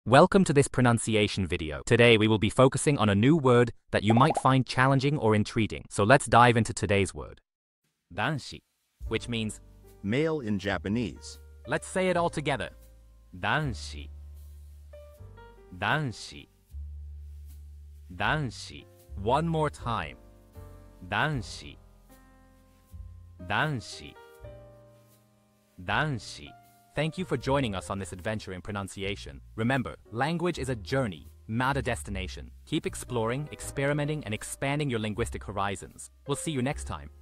Welcome to this pronunciation video. Today we will be focusing on a new word that you might find challenging or intriguing. So let's dive into today's word. Danshi, which means male in Japanese. let's say it all together. Danshi. Danshi. Danshi. One more time. Danshi. Danshi. Danshi. Thank you for joining us on this adventure in pronunciation. Remember, language is a journey, not a destination. Keep exploring, experimenting, and expanding your linguistic horizons. We'll see you next time.